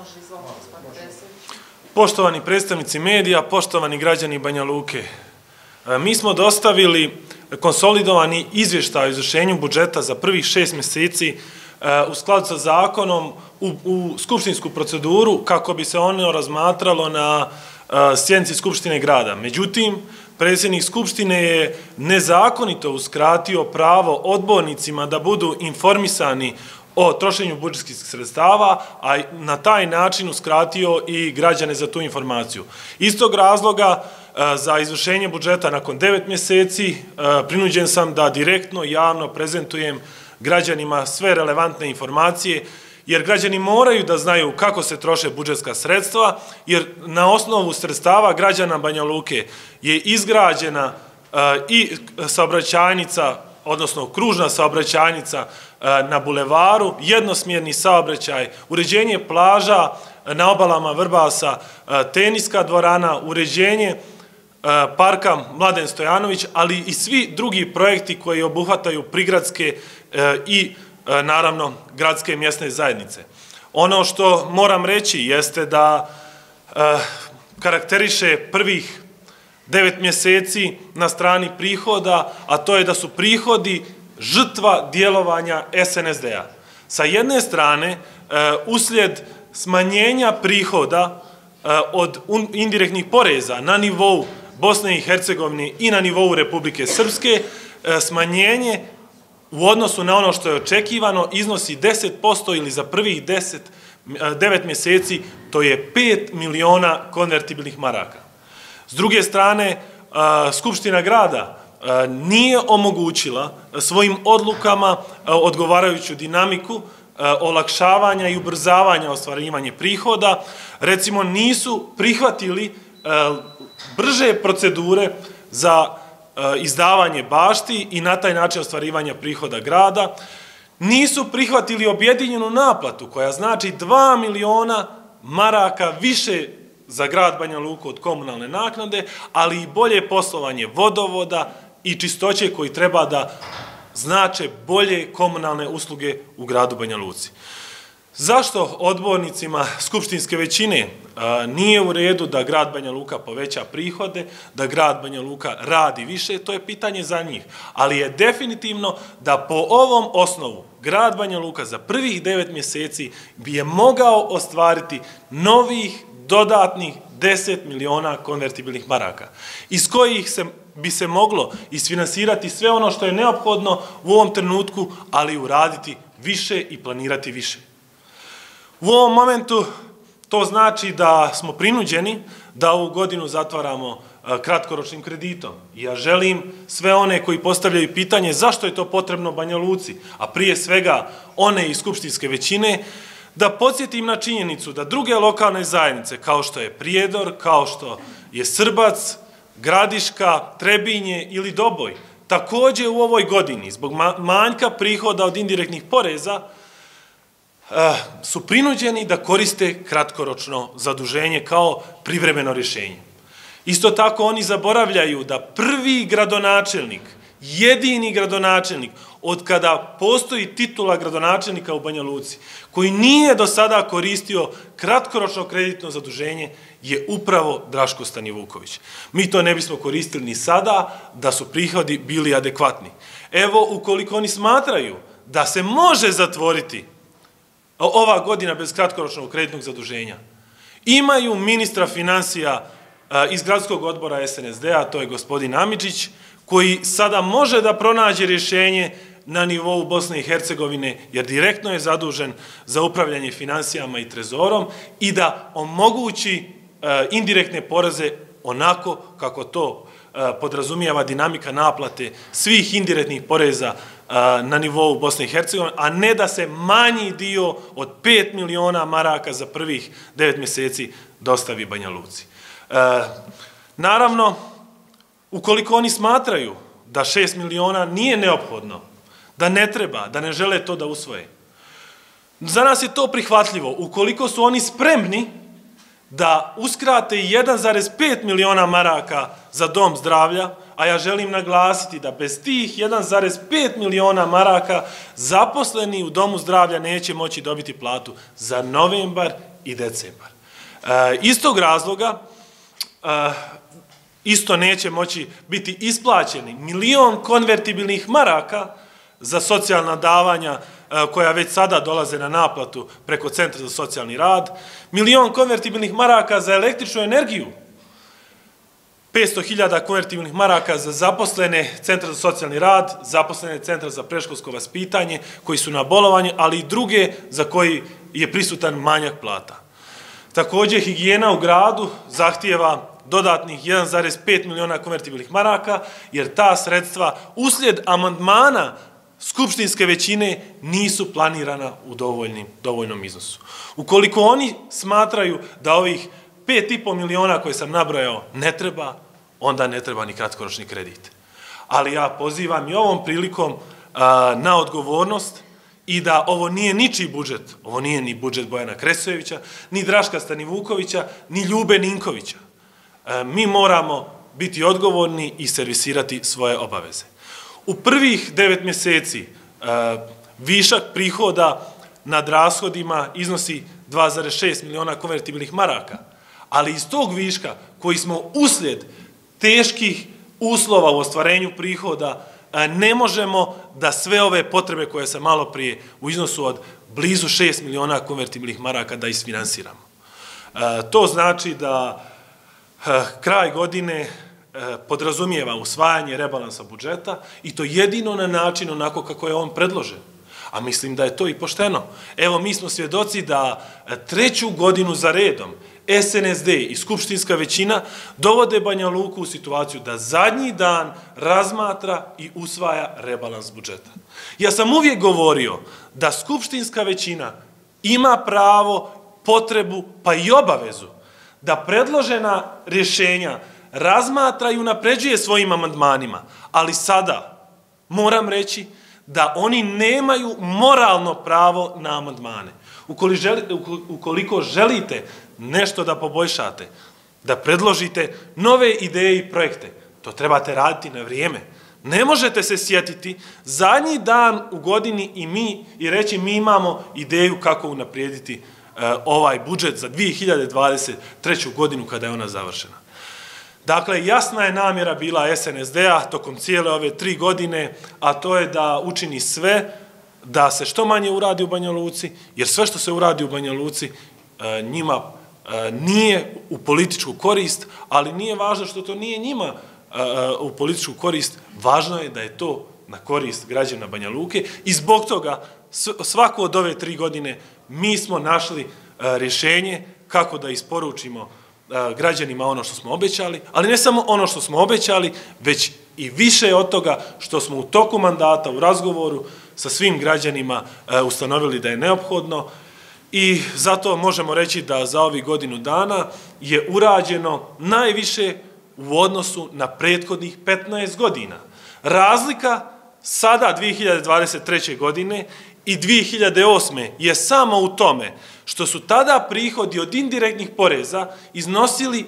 Poštovani predstavnici medija, poštovani građani Banja Luke, mi smo dostavili konsolidovani izvještaj o izvršenju budžeta za prvih 6 mjeseci u skladu sa zakonom u skupštinsku proceduru kako bi se ono razmatralo na sjednici Skupštine grada. Međutim, predsjednik Skupštine je nezakonito uskratio pravo odbornicima da budu informisani o trošenju budžetskih sredstava, a na taj način uskratio i građane za tu informaciju. Iz tog razloga, za izvršenje budžeta nakon 9 mjeseci, prinuđen sam da direktno i javno prezentujem građanima sve relevantne informacije, jer građani moraju da znaju kako se troše budžetska sredstva, jer na osnovu sredstava građana Banja Luke je izgrađena i saobraćajnica, odnosno kružna saobraćajnica na bulevaru, jednosmjerni saobraćaj, uređenje plaža na obalama Vrbasa, teniska dvorana, uređenje parka Mladen Stojanović, ali i svi drugi projekti koji obuhvataju prigradske i naravno gradske mjesne zajednice. Ono što moram reći jeste da karakteriše prvih 9 mjeseci na strani prihoda, a to je da su prihodi žrtva djelovanja SNSD-a. Sa jedne strane, uslijed smanjenja prihoda od indirektnih poreza na nivou Bosne i Hercegovine i na nivou Republike Srpske, smanjenje u odnosu na ono što je očekivano iznosi 10% ili za prvih 9 mjeseci to je 5 miliona konvertibilnih maraka. S druge strane, Skupština grada nije omogućila svojim odlukama odgovarajuću dinamiku olakšavanja i ubrzavanja ostvarivanja prihoda. Recimo, nisu prihvatili brže procedure za izdavanje bašti i na taj način ostvarivanja prihoda grada. Nisu prihvatili objedinjenu naplatu koja znači 2 miliona maraka više za grad Banja Luku od komunalne naknade, ali i bolje poslovanje vodovoda i čistoće koji treba da znače bolje komunalne usluge u gradu Banja Luci. Zašto odbornicima skupštinske većine nije u redu da grad Banja Luka poveća prihode, da grad Banja Luka radi više, to je pitanje za njih. Ali je definitivno da po ovom osnovu grad Banja Luka za prvih 9 mjeseci bi je mogao ostvariti novih dodatnih 10 miliona konvertibilnih maraka, iz kojih bi se moglo isfinansirati sve ono što je neophodno u ovom trenutku, ali uraditi više i planirati više. U ovom momentu to znači da smo prinuđeni da ovu godinu zatvaramo kratkoročnim kreditom. Ja želim sve one koji postavljaju pitanje zašto je to potrebno Banja Luci, a prije svega one iz skupštinske većine, da podsjetim na činjenicu da druge lokalne zajednice, kao što je Prijedor, kao što je Srbac, Gradiška, Trebinje ili Doboj, također u ovoj godini, zbog manjka prihoda od indirektnih poreza, su prinuđeni da koriste kratkoročno zaduženje kao privremeno rješenje. Isto tako oni zaboravljaju da prvi gradonačelnik, jedini gradonačelnik, od kada postoji titula gradonačelnika u Banja Luci, koji nije do sada koristio kratkoročno kreditno zaduženje, je upravo Draško Stanivuković. Mi to ne bismo koristili ni sada da su prihodi bili adekvatni. Evo, ukoliko oni smatraju da se može zatvoriti ova godina bez kratkoročnog kreditnog zaduženja, imaju ministra financija iz gradskog odbora SNSD-a, to je gospodin Amidžić, koji sada može da pronađe rješenje na nivou Bosne i Hercegovine, jer direktno je zadužen za upravljanje financijama i trezorom i da omogući indirektne poreze onako kako to podrazumijeva dinamika naplate svih indirektnih poreza na nivou Bosne i Hercegovine, a ne da se manji dio od 5 miliona maraka za prvih 9 mjeseci dostavi Banja Luci. Naravno, ukoliko oni smatraju da 6 miliona nije neophodno, da ne treba, da ne žele to da usvoje, za nas je to prihvatljivo. Ukoliko su oni spremni da uskrate 1,5 miliona maraka za dom zdravlja, a ja želim naglasiti da bez tih 1,5 miliona maraka zaposleni u domu zdravlja neće moći dobiti platu za novembar i decembar. Iz tog razloga isto neće moći biti isplaćeni 1 milion konvertibilnih maraka za socijalna davanja koja već sada dolaze na naplatu preko Centra za socijalni rad, 1 milion konvertibilnih maraka za električnu energiju, 500.000 konvertibilnih maraka za zaposlene Centra za socijalni rad, zaposlene Centra za predškolsko vaspitanje koji su na bolovanju, ali i druge za koji je prisutan manjak plata. Također, higijena u gradu zahtijeva dodatnih 1,5 miliona konvertibilnih maraka, jer ta sredstva uslijed amandmana skupštinske većine nisu planirana u dovoljnom iznosu. Ukoliko oni smatraju da ovih 5,5 miliona koje sam nabrojao ne treba, onda ne treba ni kratkoročni kredit. Ali ja pozivam i ovom prilikom na odgovornost i da ovo nije ničiji budžet, ovo nije ni budžet Bojana Kresojevića, ni Draška Stanivukovića, ni Ljube Ninkovića. Mi moramo biti odgovorni i servisirati svoje obaveze. U prvih 9 mjeseci višak prihoda nad rashodima iznosi 2,6 miliona konvertibilnih maraka, ali iz tog viška koji smo uslijed teških uslova u ostvarenju prihoda ne možemo da sve ove potrebe koje sam malo prije u iznosu od blizu 6 miliona konvertibilnih maraka da isfinansiramo. To znači da kraj godine podrazumijeva usvajanje rebalansa budžeta i to jedino na način onako kako je on predložen. A mislim da je to i pošteno. Evo, mi smo svjedoci da 3. godinu za redom SNSD i skupštinska većina dovode Banja Luku u situaciju da zadnji dan razmatra i usvaja rebalans budžeta. Ja sam uvijek govorio da skupštinska većina ima pravo, potrebu pa i obavezu da predložena rješenja razmatra i unapređuje svojim amandmanima, ali sada moram reći da oni nemaju moralno pravo na amandmane. Ukoliko želite nešto da poboljšate, da predložite nove ideje i projekte, to trebate raditi na vrijeme. Ne možete se sjetiti zadnji dan u godini i reći mi imamo ideju kako unaprijediti ovaj budžet za 2023. godinu kada je ona završena. Dakle, jasna je namjera bila SNSD-a tokom cijele ove 3 godine, a to je da učini sve da se što manje uradi u Banja Luci, jer sve što se uradi u Banja Luci njima nije u političku korist, ali nije važno što to nije njima u političku korist, važno je da je to na korist građana Banja Luke i zbog toga svako od ove 3 godine mi smo našli rješenje kako da isporučimo građanima ono što smo obećali, ali ne samo ono što smo obećali, već i više od toga što smo u toku mandata, u razgovoru sa svim građanima ustanovili da je neophodno i zato možemo reći da za ovih godinu dana je urađeno najviše u odnosu na prethodnih 15 godina. Razlika sada 2023. godine i 2008. je samo u tome što su tada prihodi od indirektnih poreza iznosili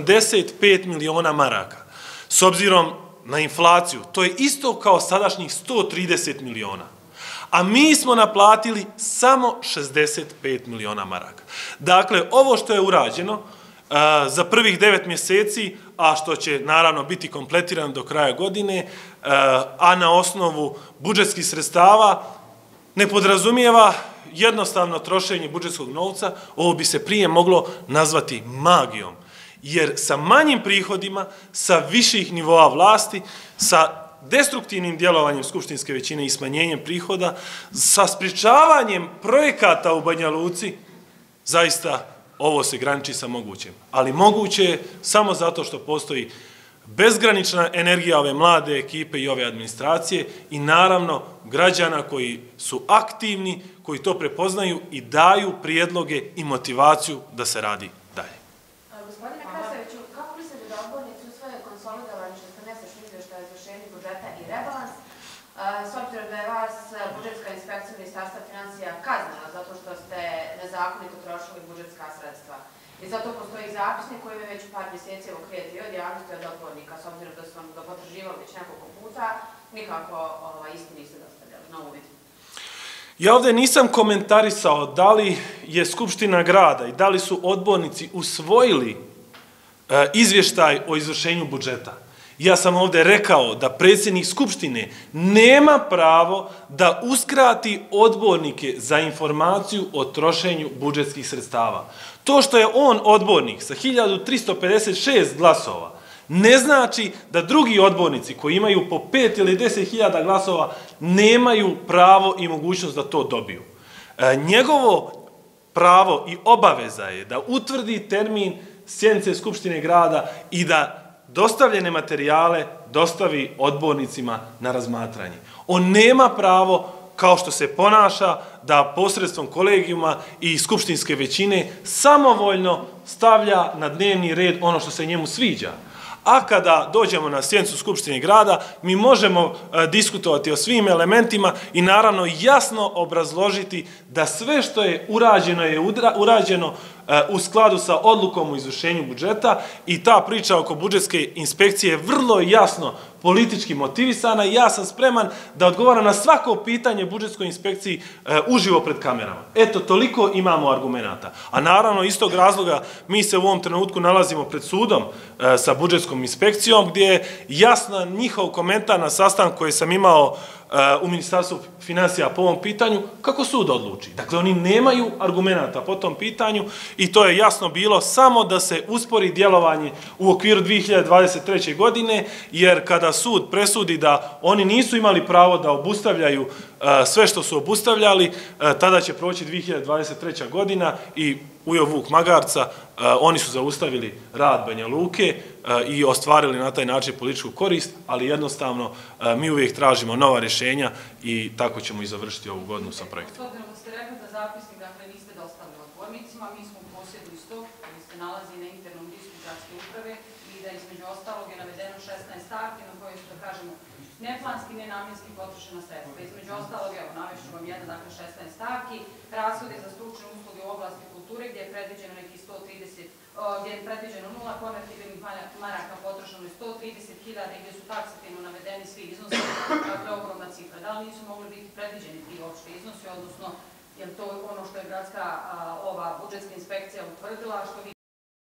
85 miliona maraka. S obzirom na inflaciju, to je isto kao sadašnjih 130 miliona. A mi smo naplatili samo 65 miliona maraka. Dakle, ovo što je urađeno za prvih 9 mjeseci, a što će naravno biti kompletirano do kraja godine, a na osnovu budžetskih sredstava, ne podrazumijeva jednostavno trošenje budžetskog novca, ovo bi se prije moglo nazvati magijom. Jer sa manjim prihodima, sa viših nivoa vlasti, sa destruktivnim djelovanjem skupštinske većine i smanjenjem prihoda, sa sprječavanjem projekata u Banja Luci, zaista ovo se graniči sa mogućem. Ali moguće je samo zato što postoji bezgranična energija ove mlade ekipe i ove administracije i naravno građana koji su aktivni, koji to prepoznaju i daju prijedloge i motivaciju da se radi dalje. Gospodine Krasaviću, kako mislite da odbornici usvoje konsolidovani 14-mesečni izvještaj o izvršenju budžeta i rebalans, s obzirom da je vas budžetska inspekcija Ministarstva finansija kaznila zato što ste nezakonito trošili budžetska sredstva? I zato postoji zapisnik koji je već par mjeseci krijeti od javnosti od odbornika, s obzirom da su vam ga potraživali već nekoliko puta, nikako isti niste dostavljali na uvid. Ja ovdje nisam komentarisao da li je Skupština grada i da li su odbornici usvojili izvještaj o izvršenju budžeta. Ja sam ovdje rekao da predsjednik Skupštine nema pravo da uskrati odbornike za informaciju o trošenju budžetskih sredstava. To što je on odbornik sa 1356 glasova ne znači da drugi odbornici koji imaju po 5 ili 10.000 glasova nemaju pravo i mogućnost da to dobiju. Njegovo pravo i obaveza je da utvrdi termin sjednice Skupštine grada i da dostavljene materijale dostavi odbornicima na razmatranje. On nema pravo, kao što se ponaša, da posredstvom kolegijuma i skupštinske većine samovoljno stavlja na dnevni red ono što se njemu sviđa. A kada dođemo na sjednicu Skupštine grada, mi možemo diskutovati o svim elementima i naravno jasno obrazložiti da sve što je urađeno u skladu sa odlukom o izvršenju budžeta i ta priča oko budžetske inspekcije je vrlo jasno politički motivisana i ja sam spreman da odgovaram na svako pitanje budžetskoj inspekciji uživo pred kamerama. Eto, toliko imamo argumenata. A naravno, iz tog razloga mi se u ovom trenutku nalazimo pred sudom sa budžetskom inspekcijom gdje je jasan njihov komentar na sastanku koji sam imao u Ministarstvu financija po ovom pitanju, kako sud odluči. Dakle, oni nemaju argumenata po tom pitanju i to je jasno bilo samo da se uspori djelovanje u okviru 2023. godine, jer kada sud presudi da oni nisu imali pravo da obustavljaju sve što su obustavljali, tada će proći 2023. godina i ujeo vuk magarca, oni su zaustavili rad Banja Luke i ostvarili na taj način političku korist, ali jednostavno mi uvijek tražimo nova rješenja i tako ćemo i završiti ovu godinu sa projektom. S obzirom da ste rekli da zapisnik, dakle, niste dostavili odbornicima, mi smo u posjedu istog, koji se nalazi na internom disku gradske uprave i da između ostalog je navedeno 16 stavki na koje su, da kažemo, neplanski, nenamjenski potrošena sredstva. Između ostalog, evo, navešću vam jedan, dakle, 16 stavki, rashodi za stručne usluge u oblasti kulture, gdje je predviđeno neki 130, gdje je predviđeno 0 konvertibilnih maraka, potrošeno je 130.000 gdje su taksativno navedeni svi iznosi, dakle, ogromna cifra. Da li nisu mogli biti predviđeni ti opšte iznosi, odnosno, je li to ono što je gradska budžetska inspekcija utvrdila, što vi...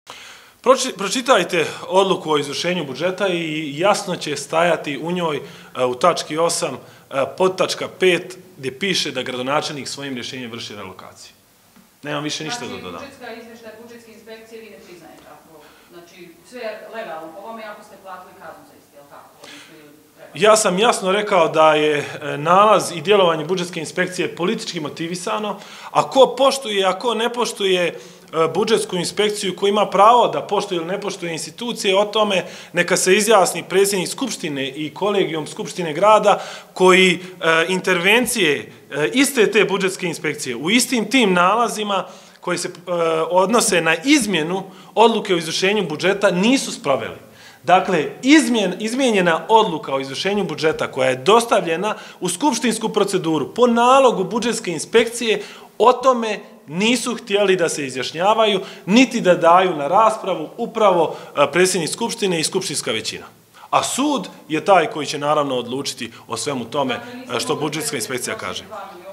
Pročitajte odluku o izvršenju budžeta i jasno će stajati u njoj u tački 8, podtačka 5, gdje piše da gradonačelnik svojim rješenjem vrši relokaciju. Nemam više ništa da dodam. Znači, budžetska izvještaj budžetske inspekcije vi ne priznajete. Znači, sve je legalno po vama, ako ste platili kaznu za isti, jel tako? Ja sam jasno rekao da je nalaz i djelovanje budžetske inspekcije politički motivisano, a ko poštuje, a ko ne poštuje budžetsku inspekciju, ko ima pravo da poštuje ili ne poštuje institucije, o tome neka se izjasni predsjednik Skupštine i kolegijum Skupštine grada koji intervencije iste te budžetske inspekcije u istim tim nalazima koji se odnose na izmjenu odluke o izvršenju budžeta nisu sproveli. Dakle, izmijenjena odluka o izvršenju budžeta koja je dostavljena u skupštinsku proceduru po nalogu budžetske inspekcije, o tome nisu htjeli da se izjašnjavaju, niti da daju na raspravu upravo predsjednik Skupštine i skupštinska većina. A sud je taj koji će naravno odlučiti o svemu tome što budžetska inspekcija kaže.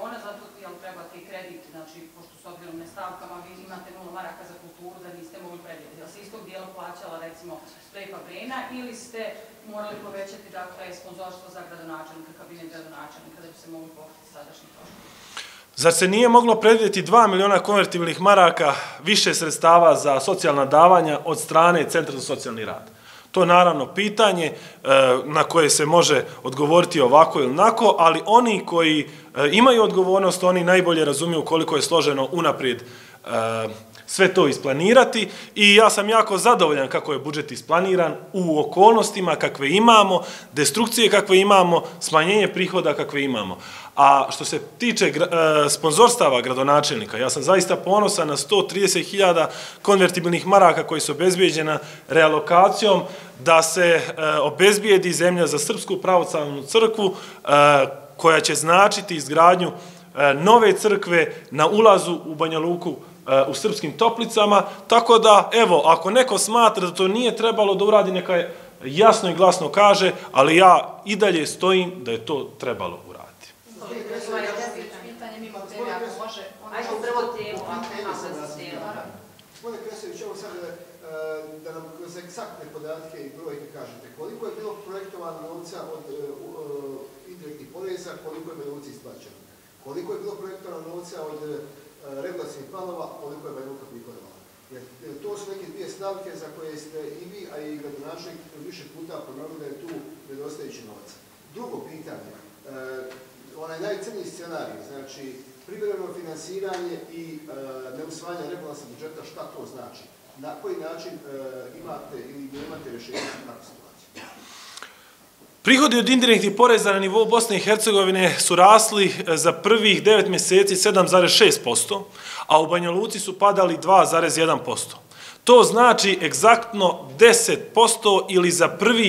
Ili ste morali povećati, dakle, sponzorstvo za gradonačelnika, kabinet gradonačelnika, da bi se mogli pokriti sadašnji troškovi? Zar se nije moglo predvidjeti 2 miliona konvertibilnih maraka više sredstava za socijalna davanja od strane Centra za socijalni rad? To je naravno pitanje na koje se može odgovoriti ovako ili onako, ali oni koji imaju odgovornost, oni najbolje razumiju koliko je složeno unaprijed sve to isplanirati i ja sam jako zadovoljan kako je budžet isplaniran u okolnostima kakve imamo, destrukcije kakve imamo, smanjenje prihoda kakve imamo. A što se tiče sponzorstava gradonačelnika, ja sam zaista ponosan na 130.000 konvertibilnih maraka koji su obezbijeđena realokacijom da se obezbijedi zemlja za Srpsku pravoslavnu crkvu koja će značiti izgradnju nove crkve na ulazu u Banja Luku u Srpskim Toplicama, tako da, evo, ako neko smatra da to nije trebalo da uradi, neka jasno i glasno kaže, ali ja i dalje stojim da je to trebalo uraditi. Pitanje mi teme, ako može. Ajde prvo temu, Gospodine Kresović, evo sad da nam kroz egzaktne podatke i brojke kažete koliko je bilo projektovano novca od indirektnih poreza, koliko je Banja Luci isplaćeno. Koliko je bilo projektovano novca od regulacijnih planova, koliko je Banja Luka prihodovala. Jer to su neke dvije stavke za koje ste i vi, a i gradonačelnik više puta ponovili da je tu nedostajući novac. Drugo pitanje, onaj najcrniji scenarij, znači privremeno finansiranje i neusvajanje rebalansa budžeta, šta to znači? Na koji način imate ili nemate rješenje za takvu situaciju? Prihodi od indirektnih poreza na nivou Bosne i Hercegovine su rasli za prvih 9 mjeseci 7,6%, a u Banja Luci su padali 2,1%. To znači egzaktno 10% ili za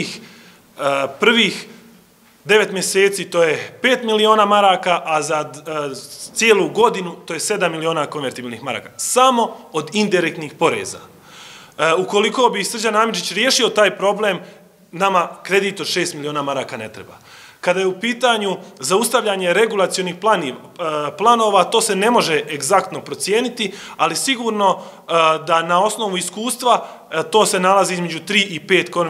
prvih 9 mjeseci to je 5 miliona maraka, a za cijelu godinu to je 7 miliona konvertibilnih maraka. Samo od indirektnih poreza. Ukoliko bi Srđan Amidžić riješio taj problem, nama kredit od 6 miliona maraka ne treba. Kada je u pitanju zaustavljanje regulacionih planova, to se ne može egzaktno procijeniti, ali sigurno da na osnovu iskustva to se nalazi između 3 i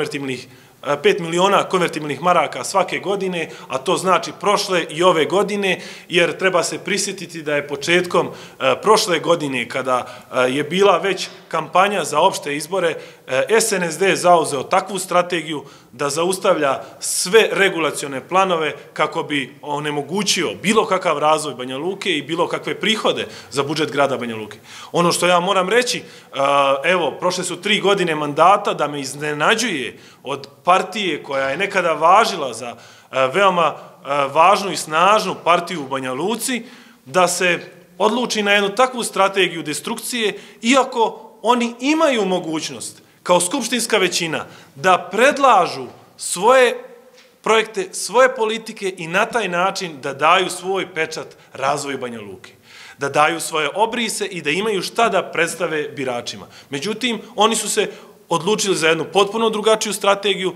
5 miliona konvertibilnih maraka svake godine, a to znači prošle i ove godine, jer treba se prisjetiti da je početkom prošle godine, kada je bila već kampanja za opšte izbore, SNSD zauzeo takvu strategiju da zaustavlja sve regulacione planove kako bi onemogućio bilo kakav razvoj Banja Luke i bilo kakve prihode za budžet grada Banja Luke. Ono što ja moram reći, evo, prošle su 3 godine mandata, da me iznenađuje od partije koja je nekada važila za veoma važnu i snažnu partiju u Banja Luci, da se odluči na jednu takvu strategiju destrukcije, iako oni imaju mogućnost kao skupštinska većina da predlažu svoje projekte, svoje politike i na taj način da daju svoj pečat razvoju Banja Luke. Da daju svoje obrise i da imaju šta da predstave biračima. Međutim, oni su se odlučili za jednu potpuno drugačiju strategiju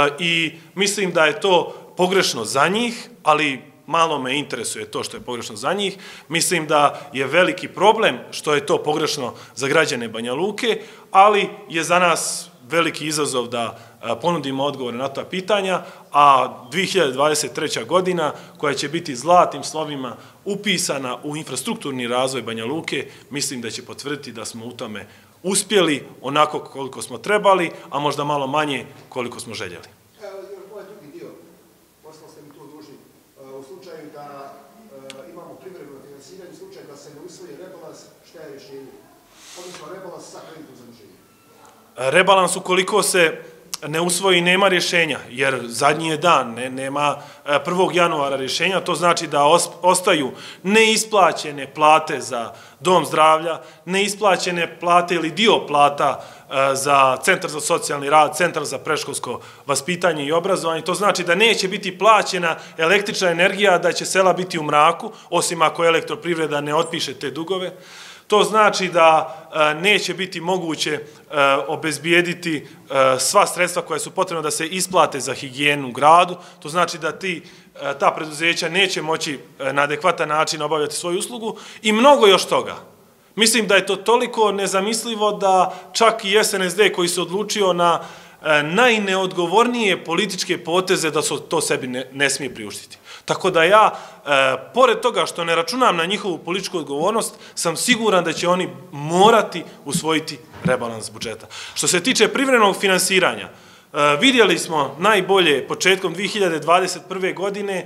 i mislim da je to pogrešno za njih, ali malo me interesuje to što je pogrešno za njih. Mislim da je veliki problem što je to pogrešno za građane Banja Luke, ali je za nas veliki izazov da ponudimo odgovore na ta pitanja, a 2023. godina, koja će biti zlatnim slovima upisana u infrastrukturni razvoj Banja Luke, mislim da će potvrditi da smo u tome uspjeli onako koliko smo trebali, a možda malo manje koliko smo željeli. Ovaj drugi dio, ostalo ste mi tu dužni, u slučaju da imamo privremeno finansiranje, u slučaju da se ne usvoji rebalans, šta je rješenje? Odnosno rebalans sa kreditom zaduženja. Rebalans, ukoliko se ne usvoji, nema rješenja, jer zadnji je dan, nema 1. januara rješenja, to znači da ostaju neisplaćene plate za dom zdravlja, neisplaćene plate ili dio plata za Centar za socijalni rad, Centar za predškolsko vaspitanje i obrazovanje, to znači da neće biti plaćena električna energija, da će sela biti u mraku, osim ako elektroprivreda ne otpiše te dugove. To znači da neće biti moguće obezbijediti sva sredstva koja su potrebna da se isplate za higijenu u gradu. To znači da ta preduzeća neće moći na adekvatan način obavljati svoju uslugu i mnogo još toga. Mislim da je to toliko nezamislivo da čak i SNSD koji se odlučio na najneodgovornije političke poteze da se to sebi ne smije priuštiti. Tako da ja, pored toga što ne računam na njihovu političku odgovornost, sam siguran da će oni morati usvojiti rebalans budžeta. Što se tiče privremenog finansiranja, vidjeli smo najbolje početkom 2021. godine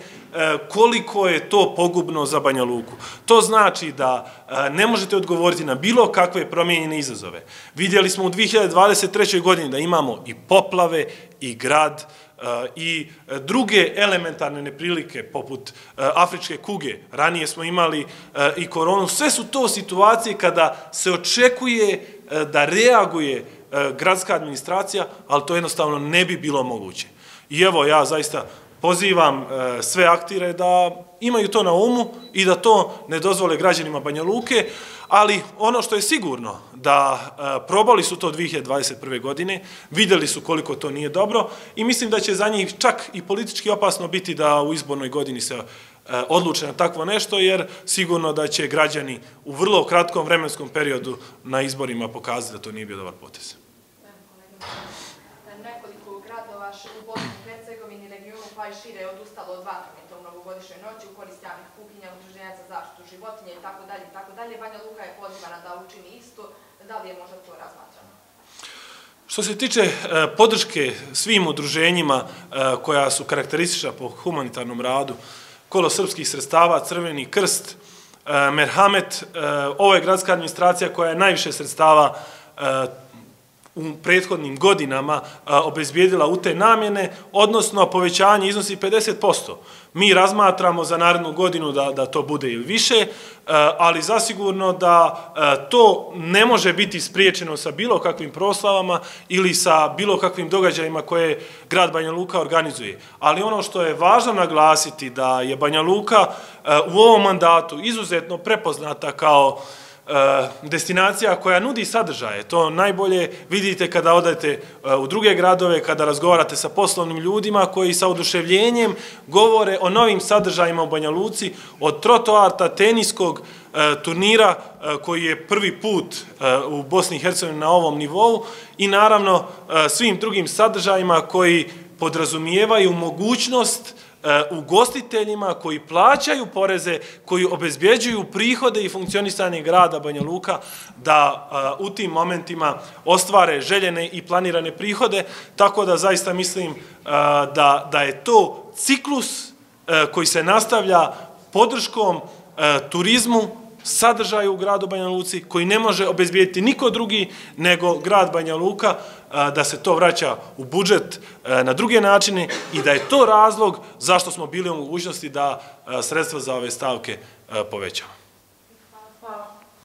koliko je to pogubno za Banja Luku. To znači da ne možete odgovoriti na bilo kakve promijenjene izazove. Vidjeli smo u 2023. godini da imamo i poplave, i grad, i druge elementarne neprilike poput afričke kuge. Ranije smo imali i koronu. Sve su to situacije kada se očekuje da reaguje gradska administracija, ali to jednostavno ne bi bilo moguće. I evo, ja zaista pozivam sve aktire da imaju to na umu i da to ne dozvole građanima Banja Luke, ali ono što je sigurno da probali su to 2021. godine, vidjeli su koliko to nije dobro i mislim da će za njih čak i politički opasno biti da u izbornoj godini se odluče na takvo nešto, jer sigurno da će građani u vrlo kratkom vremenskom periodu na izborima pokazati da to nije bio dobar potez. Nekoliko gradova u Bosni i Hercegovini, regionu pa i šire je odustalo od vatrometa u novogodišnjoj noći u korist javnih kuhinja, udruženja za zaštitu životinja i tako dalje. Banja Luka je pozivana da učini isto. Da li je možda to razmatrano? Što se tiče podrške svim udruženjima koja su karakteristična po humanitarnom radu, Kolo srpskih sredstava, Crveni krst, Merhamet, ovo je gradska administracija koja je najviše sredstava u prethodnim godinama obezbijedila u te namjene, odnosno povećanje iznosi 50%. Mi razmatramo za narednu godinu da to bude ili više, ali zasigurno da to ne može biti spriječeno sa bilo kakvim proslavama ili sa bilo kakvim događajima koje grad Banja Luka organizuje. Ali ono što je važno naglasiti da je Banja Luka u ovom mandatu izuzetno prepoznata kao destinacija koja nudi sadržaje. To najbolje vidite kada odete u druge gradove, kada razgovarate sa poslovnim ljudima koji sa oduševljenjem govore o novim sadržajima u Banja Luci, od trotoarta, teniskog turnira koji je prvi put u Bosni i Hercegovini na ovom nivou i naravno svim drugim sadržajima koji podrazumijevaju mogućnost ugostiteljima koji plaćaju poreze, koji obezbjeđuju prihode i funkcionisanje grada Banja Luka da u tim momentima ostvare željene i planirane prihode, tako da zaista mislim da je to ciklus koji se nastavlja podrškom turizmu, sadržaju u gradu Banja Luci, koji ne može obezbijediti niko drugi nego grad Banja Luka, da se to vraća u budžet na druge načine i da je to razlog zašto smo bili u mogućnosti da sredstva za ove stavke povećamo.